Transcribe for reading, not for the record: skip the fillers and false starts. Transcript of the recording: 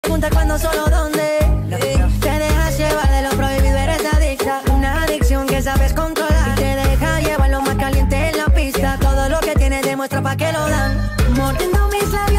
Pregunta cuándo, solo dónde. Te dejas llevar de lo prohibido, eres adicta. Una adicción que sabes controlar. Y te deja llevar lo más caliente en la pista. Todo lo que tienes demuestra pa' que lo dan. Mordiendo mis labios.